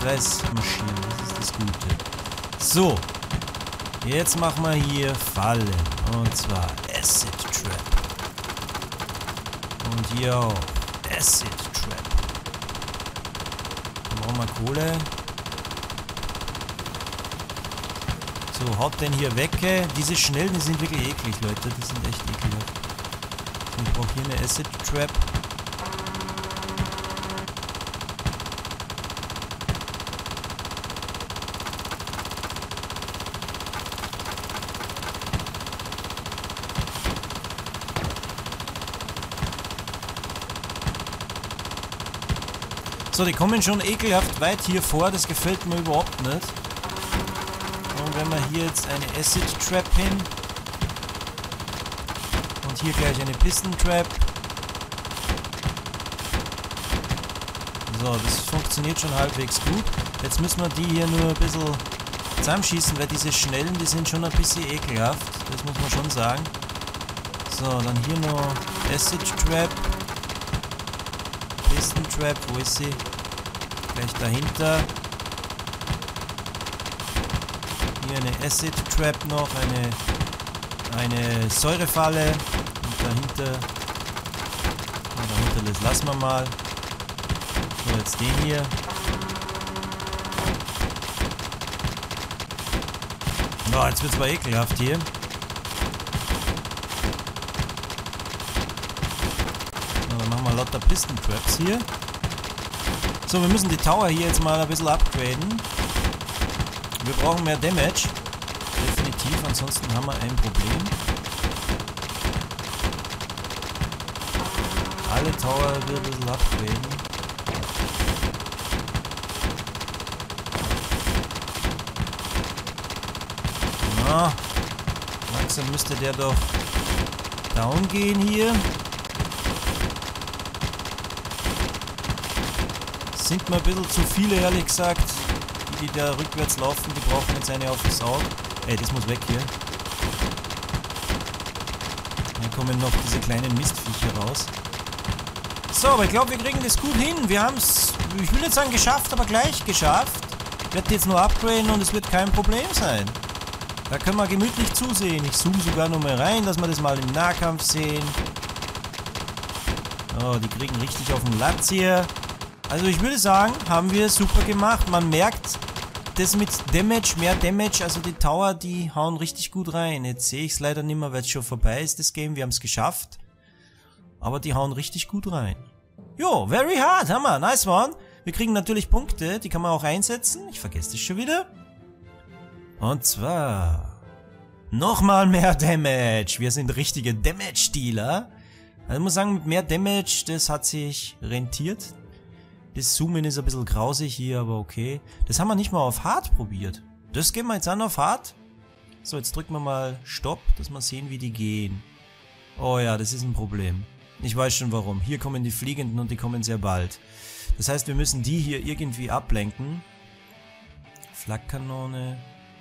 Stress marschieren. Das ist das Gute. So. Jetzt machen wir hier Fallen. Und zwar Acid Trap. Und hier auch Acid Trap. Dann brauchen wir Kohle. So, haut den hier weg. Diese Schnellen, die sind wirklich eklig, Leute. Die sind echt ekelhaft. So, ich brauche hier eine Acid Trap. So, die kommen schon ekelhaft weit hier vor. Das gefällt mir überhaupt nicht. Und wenn wir hier jetzt eine Acid Trap hin und hier gleich eine Piston Trap. So, das funktioniert schon halbwegs gut. Jetzt müssen wir die hier nur ein bisschen zusammenschießen, weil diese Schnellen, die sind schon ein bisschen ekelhaft. Das muss man schon sagen. So, dann hier noch Acid Trap. Piston Trap, wo ist sie? Gleich dahinter. Hier eine Acid Trap noch, eine Säurefalle. Und dahinter, das lassen wir mal. So, jetzt den hier. Oh, jetzt wird es aber ekelhaft hier. So, dann machen wir lauter Piston Traps hier. So, wir müssen die Tower hier jetzt mal ein bisschen upgraden. Wir brauchen mehr Damage. Definitiv, ansonsten haben wir ein Problem. Alle Tower wir ein bisschen upgraden. Na, langsam müsste der doch down gehen hier. Sind mir ein bisschen zu viele, ehrlich gesagt. Die da rückwärts laufen, die brauchen jetzt eine auf das Auge. Ey, das muss weg hier. Dann kommen noch diese kleinen Mistviecher raus. So, aber ich glaube, wir kriegen das gut hin. Wir haben es, ich will nicht sagen geschafft, aber gleich geschafft. Ich werde jetzt nur upgraden und es wird kein Problem sein. Da können wir gemütlich zusehen. Ich zoome sogar noch mal rein, dass wir das mal im Nahkampf sehen. Oh, die kriegen richtig auf den Latz hier. Also ich würde sagen, haben wir super gemacht. Man merkt, das mit Damage, mehr Damage, also die Tower, die hauen richtig gut rein. Jetzt sehe ich es leider nicht mehr, weil es schon vorbei ist, das Game. Wir haben es geschafft. Aber die hauen richtig gut rein. Jo, very hard, Hammer, nice one. Wir kriegen natürlich Punkte, die kann man auch einsetzen. Ich vergesse das schon wieder. Und zwar nochmal mehr Damage. Wir sind richtige Damage-Dealer. Also ich muss sagen, mit mehr Damage, das hat sich rentiert. Das Zoomen ist ein bisschen grausig hier, aber okay. Das haben wir nicht mal auf Hard probiert. Das gehen wir jetzt an auf Hard. So, jetzt drücken wir mal Stopp, dass wir sehen, wie die gehen. Oh ja, das ist ein Problem. Ich weiß schon warum. Hier kommen die Fliegenden und die kommen sehr bald. Das heißt, wir müssen die hier irgendwie ablenken. Flakkanone.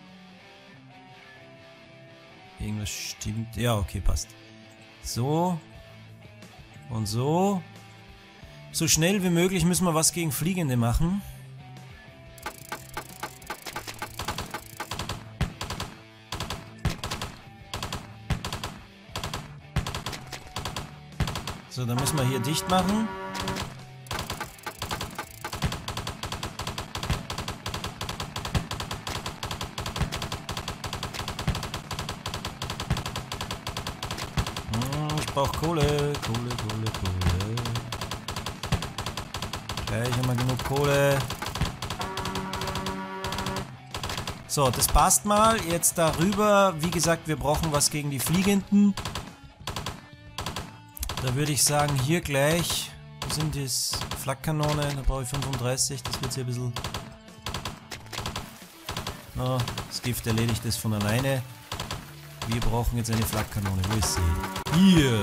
Irgendwas stimmt. Ja, okay, passt. So. Und so. So schnell wie möglich müssen wir was gegen Fliegende machen. So, dann müssen wir hier dicht machen. Ich brauche Kohle. Kohle. Gleich haben wir genug Kohle. So, das passt mal. Jetzt darüber, wie gesagt, wir brauchen was gegen die Fliegenden. Da würde ich sagen, hier gleich, wo sind das? Flakkanone, da brauche ich 35, das wird hier ein bisschen... Oh, das Gift erledigt das von alleine. Wir brauchen jetzt eine Flakkanone, wo ist sie? Hier!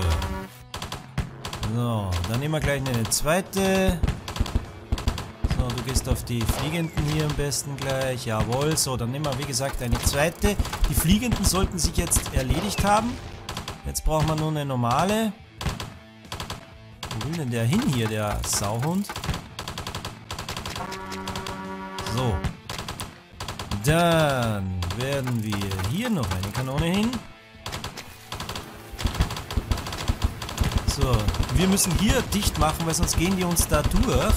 So, dann nehmen wir gleich eine zweite. So, du gehst auf die Fliegenden hier am besten gleich. Jawohl, so, dann nehmen wir wie gesagt eine zweite. Die Fliegenden sollten sich jetzt erledigt haben. Jetzt brauchen wir nur eine normale. Wo will denn der hin hier, der Sauhund? So. Dann werden wir hier noch eine Kanone hin. So, wir müssen hier dicht machen, weil sonst gehen die uns da durch.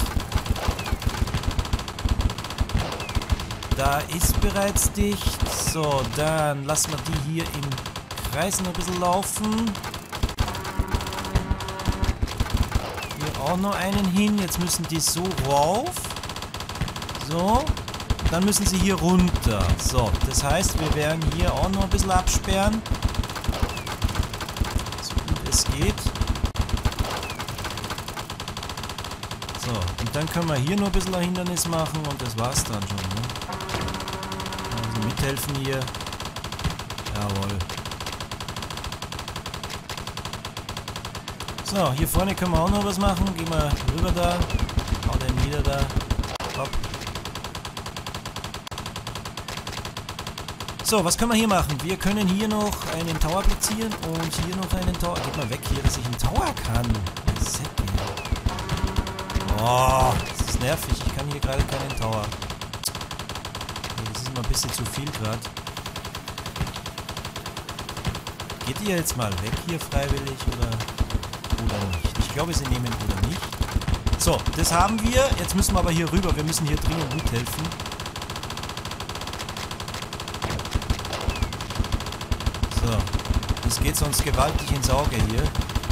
Da ist bereits dicht. So, dann lassen wir die hier im Kreis noch ein bisschen laufen. Hier auch noch einen hin. Jetzt müssen die so rauf. So. Dann müssen sie hier runter. So, das heißt, wir werden hier auch noch ein bisschen absperren. So gut es geht. So, und dann können wir hier noch ein bisschen ein Hindernis machen und das war's dann schon. Ne? Also mithelfen hier. Jawohl. So, hier vorne können wir auch noch was machen. Gehen wir rüber da. Hau den nieder da. Hopp. So, was können wir hier machen? Wir können hier noch einen Tower platzieren und hier noch einen Tower. Geht mal weg hier, dass ich einen Tower kann. Säcke. Oh, das ist nervig. Ich kann hier gerade keinen Tower. Das ist immer ein bisschen zu viel gerade. Geht ihr jetzt mal weg hier freiwillig oder nicht? Ich glaube, sie nehmen oder nicht. So, das haben wir. Jetzt müssen wir aber hier rüber. Wir müssen hier dringend mithelfen. So, das geht sonst gewaltig ins Auge hier.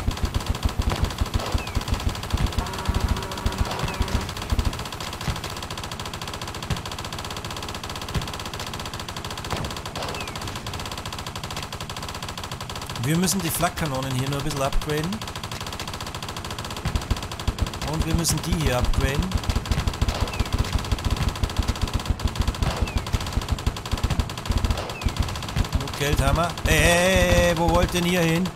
Wir müssen die Flakkanonen hier nur ein bisschen upgraden. Und wir müssen die hier upgraden. Geld haben wir. Hey, wo wollt ihr denn hier hin?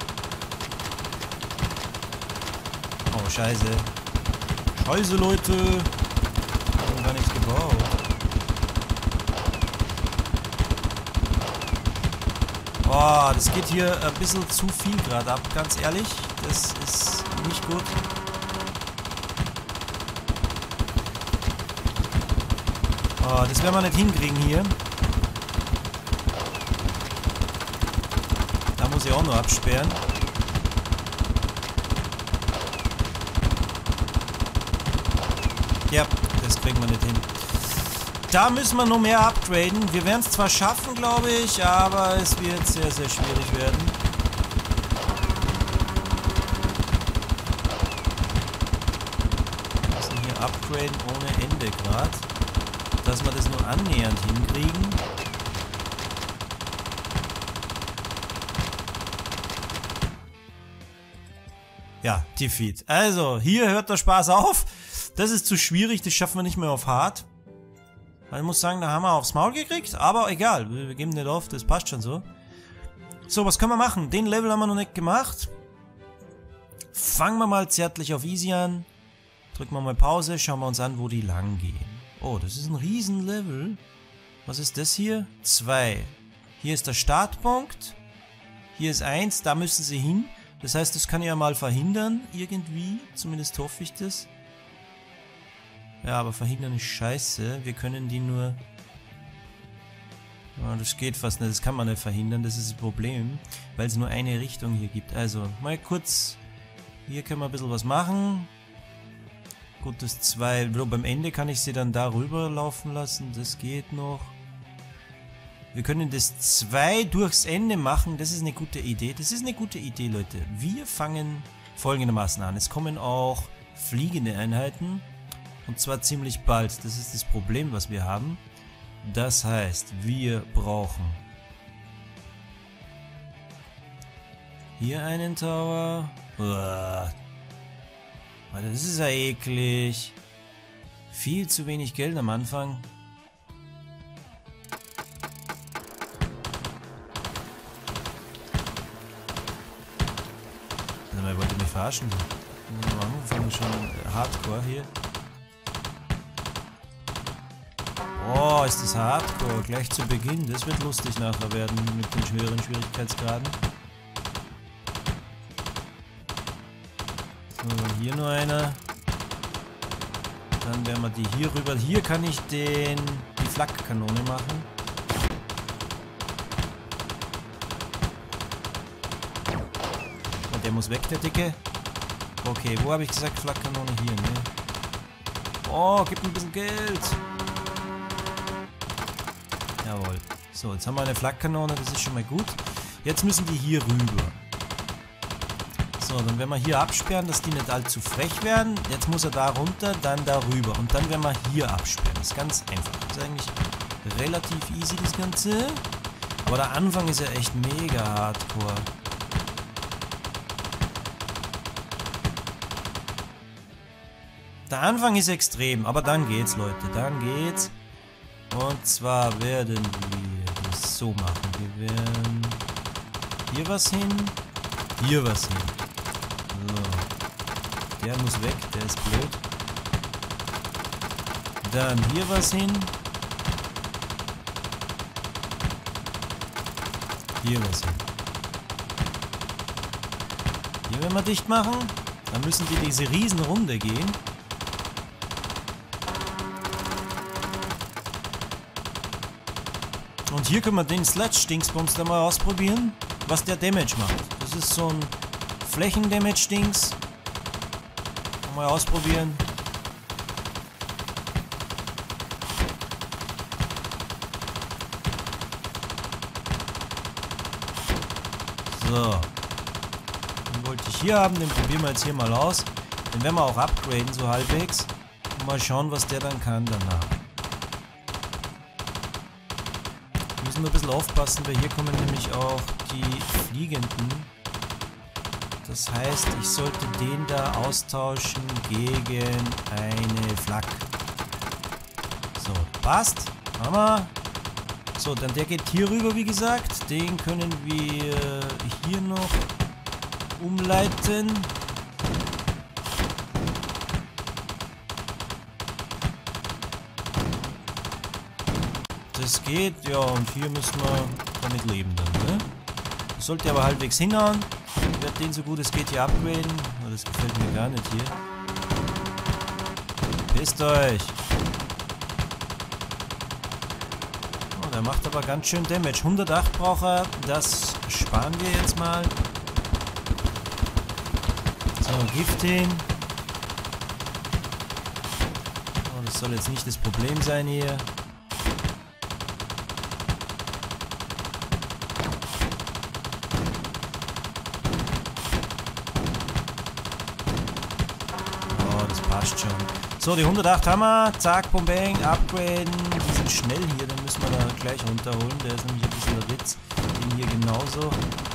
Oh, scheiße. Scheiße, Leute. Ich habe gar nichts gebaut. Oh, das geht hier ein bisschen zu viel gerade ab, ganz ehrlich. Das ist nicht gut. Oh, das werden wir nicht hinkriegen hier. Da muss ich auch noch absperren. Ja, das kriegen wir nicht hin. Da müssen wir noch mehr upgraden. Wir werden es zwar schaffen, glaube ich, aber es wird sehr, sehr schwierig werden. Wir müssen hier upgraden ohne Ende gerade. Dass wir das nur annähernd hinkriegen. Ja, Defeat. Also, hier hört der Spaß auf. Das ist zu schwierig, das schaffen wir nicht mehr auf Hard. Ich muss sagen, da haben wir aufs Maul gekriegt, aber egal, wir geben nicht auf, das passt schon so. So, was können wir machen? Den Level haben wir noch nicht gemacht. Fangen wir mal zärtlich auf Easy an. Drücken wir mal Pause, schauen wir uns an, wo die lang gehen. Oh, das ist ein Riesenlevel. Was ist das hier? 2. Hier ist der Startpunkt. Hier ist 1, da müssen sie hin. Das heißt, das kann ich ja mal verhindern, irgendwie. Zumindest hoffe ich das. Ja, aber verhindern ist scheiße. Wir können die nur... Oh, das geht fast nicht, das kann man nicht verhindern, das ist das Problem. Weil es nur eine Richtung hier gibt. Also, mal kurz... Hier können wir ein bisschen was machen. Gut, das 2... Beim Ende kann ich sie dann da rüber laufen lassen, das geht noch. Wir können das 2 durchs Ende machen, das ist eine gute Idee. Das ist eine gute Idee, Leute. Wir fangen folgendermaßen an. Es kommen auch fliegende Einheiten. Und zwar ziemlich bald. Das ist das Problem, was wir haben. Das heißt, wir brauchen hier einen Tower. Uah. Das ist ja eklig. Viel zu wenig Geld am Anfang. Also, wollt ihr mich verarschen? Wir fangen schon Hardcore hier. Oh, ist das Hardcore. Gleich zu Beginn. Das wird lustig nachher werden mit den höheren Schwierigkeitsgraden. So, hier nur einer. Dann werden wir die hier rüber. Hier kann ich die Flakkanone machen. Und der muss weg, der Dicke. Okay, wo habe ich gesagt Flakkanone? Hier, ne? Oh, gib mir ein bisschen Geld. Jawohl. So, jetzt haben wir eine Flakkanone, das ist schon mal gut. Jetzt müssen die hier rüber. So, dann werden wir hier absperren, dass die nicht allzu frech werden. Jetzt muss er da runter, dann da rüber. Und dann werden wir hier absperren. Das ist ganz einfach. Das ist eigentlich relativ easy, das Ganze. Aber der Anfang ist ja echt mega hardcore. Der Anfang ist extrem, aber dann geht's, Leute. Dann geht's. Und zwar werden wir das so machen. Wir werden hier was hin, hier was hin. So. Der muss weg, der ist blöd. Dann hier was hin. Hier was hin. Hier werden wir dicht machen. Dann müssen die diese Riesenrunde gehen. Und hier können wir den Sledge-Dingsbums da mal ausprobieren, was der Damage macht. Das ist so ein Flächen-Damage-Dings. Mal ausprobieren. So. Den wollte ich hier haben, den probieren wir jetzt hier mal aus. Den werden wir auch upgraden, so halbwegs. Und mal schauen, was der dann kann danach. Wir müssen nur ein bisschen aufpassen, weil hier kommen nämlich auch die Fliegenden. Das heißt, ich sollte den da austauschen gegen eine Flak. So, passt. Hammer. So, dann der geht hier rüber, wie gesagt. Den können wir hier noch umleiten. Das geht, ja, und hier müssen wir damit leben dann, ne? Das sollte aber halbwegs hinhauen. Ich werde den so gut es geht hier upgraden. Oh, das gefällt mir gar nicht hier. Pisst euch! Oh, der macht aber ganz schön Damage. 108 braucht er, das sparen wir jetzt mal. So, Gift hin. Oh, das soll jetzt nicht das Problem sein hier. Passt schon. So, die 108 haben wir. Zack, bum, bang, upgraden. Die sind schnell hier, den müssen wir da gleich runterholen. Der ist nämlich ein bisschen der Witz. Den hier genauso.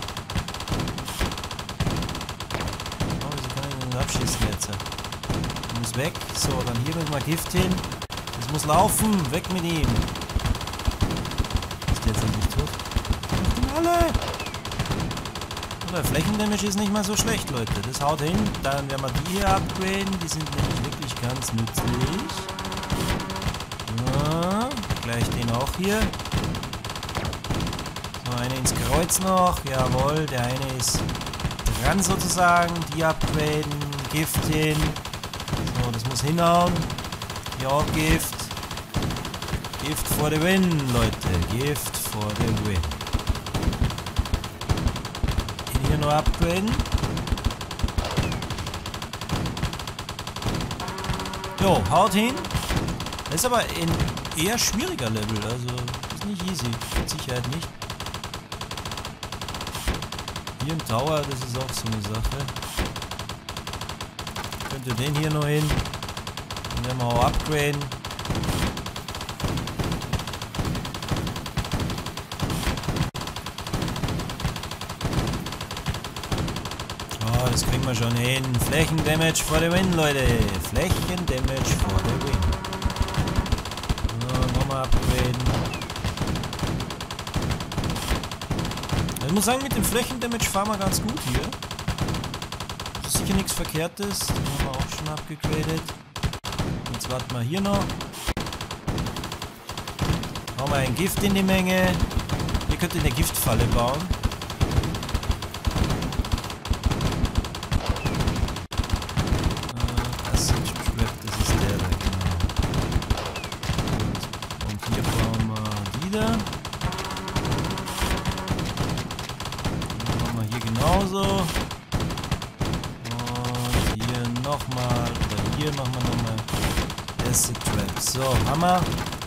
Oh, wieso kann ich den abschießen jetzt? Der muss weg. So, dann hier müssen wir Gift hin. Das muss laufen. Weg mit ihm. Ist der jetzt endlich tot? Alle! Der Flächendamage ist nicht mal so schlecht, Leute. Das haut hin. Dann werden wir die hier upgraden. Die sind nämlich wirklich ganz nützlich. Ja, gleich den auch hier. So, eine ins Kreuz noch. Jawohl, der eine ist dran sozusagen. Die upgraden. Gift hin. So, das muss hinhauen. Hier auch Gift. Gift for the win, Leute. Gift for the win. Hier noch upgraden. Jo, haut hin. Das ist aber ein eher schwieriger Level, also ist nicht easy. Mit Sicherheit nicht. Hier im Tower, das ist auch so eine Sache. Könnt ihr den hier noch hin. Den werden wir auch upgraden. Das kriegen wir schon hin. Flächendamage for the win, Leute. Flächendamage for the win. So, nochmal upgraden. Ich muss sagen, mit dem Flächendamage fahren wir ganz gut hier. Das ist sicher nichts Verkehrtes. Den haben wir auch schon abgegradet. Jetzt warten wir hier noch. Haben wir ein Gift in die Menge. Ihr könnt eine Giftfalle bauen. Das ist der da, genau. nochmal. Oder hier machen wir nochmal Acid Trap. So, Hammer.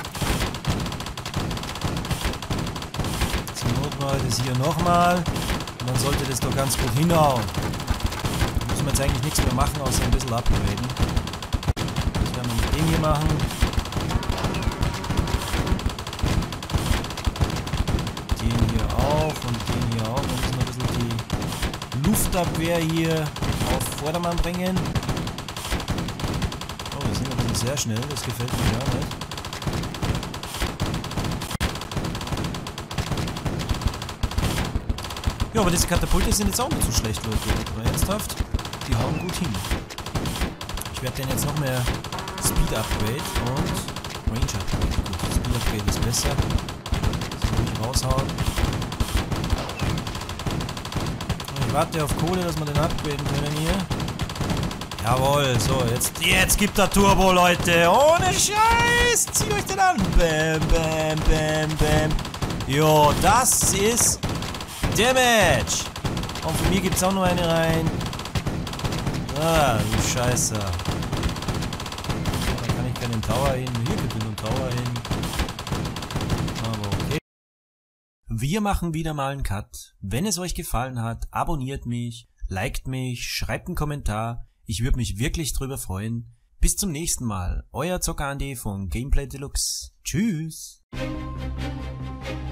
Zur Not mal das hier nochmal. Und dann sollte das doch ganz gut hinhauen. Da müssen wir jetzt eigentlich nichts mehr machen, außer ein bisschen upgraden. Das werden wir mit dem hier machen. Den hier auch und den hier auch. Wir müssen ein bisschen die Luftabwehr hier auf Vordermann bringen. Oh, wir sind ein bisschen sehr schnell. Das gefällt mir gar nicht. Ja, aber diese Katapulte sind jetzt auch nicht so schlecht, Leute. Aber ernsthaft, die hauen gut hin. Ich werde denen jetzt noch mehr Speed Upgrade und Range Upgrade. Gut, Speed Upgrade ist besser. Das will ich raushauen. Und ich warte auf Kohle, dass wir den upgraden können hier. Jawohl, so, jetzt gibt er Turbo, Leute. Ohne Scheiß. Zieht euch den an. Bam, bam, bam, bam. Jo, das ist Damage! Und von mir gibt es auch noch eine rein. Ah, du Scheiße. Da kann ich keinen Tower hin. Hier gibt es einen Tower hin. Aber okay. Wir machen wieder mal einen Cut. Wenn es euch gefallen hat, abonniert mich, liked mich, schreibt einen Kommentar. Ich würde mich wirklich drüber freuen. Bis zum nächsten Mal. Euer Zocker Andi von Gameplay Deluxe. Tschüss.